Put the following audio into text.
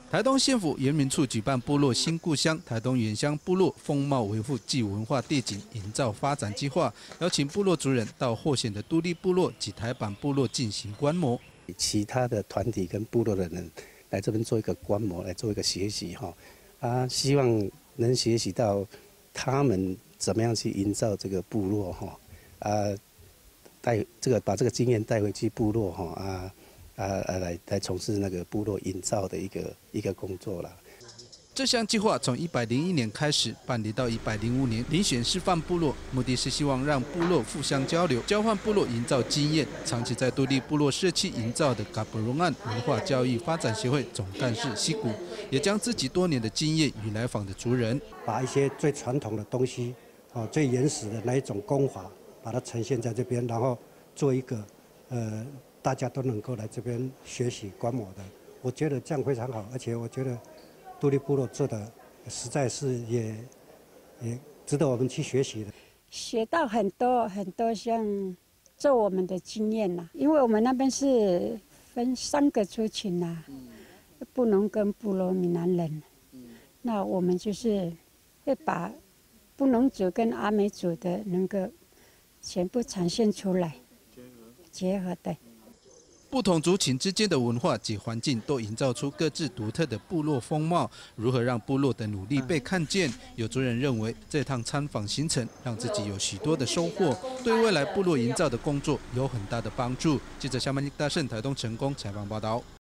台东县府原民处举办部落新故乡台东原乡部落风貌维护暨文化地景营造发展计划，邀请部落族人到获选的都历部落及台版部落进行观摩。 其他的团体跟部落的人来这边做一个观摩，来做一个学习哈，希望能学习到他们怎么样去营造这个部落哈，把这个经验带回去部落哈来从事那个部落营造的一个工作啦。 这项计划从101年开始办理到105年遴选示范部落，目的是希望让部落互相交流，交换部落营造经验。长期在都历部落社区营造的嘎布隆岸文化教育发展协会总干事西谷，也将自己多年的经验与来访的族人， 把一些最传统的东西，最原始的那一种功法，把它呈现在这边，然后做一个大家都能够来这边学习观摩的。我觉得这样非常好，而且我觉得都历部落做的实在是也值得我们去学习的。 学到很多像做我们的经验啦，因为我们那边是分3个族群啦，布农跟部落闽南人，那我们就是会把布农族跟阿美族的能够全部呈现出来，结合的。 不同族群之间的文化及环境都营造出各自独特的部落风貌。如何让部落的努力被看见？有族人认为，这趟参访行程让自己有许多的收获，对未来部落营造的工作有很大的帮助。记者夏曼尼大胜台东成功采访报道。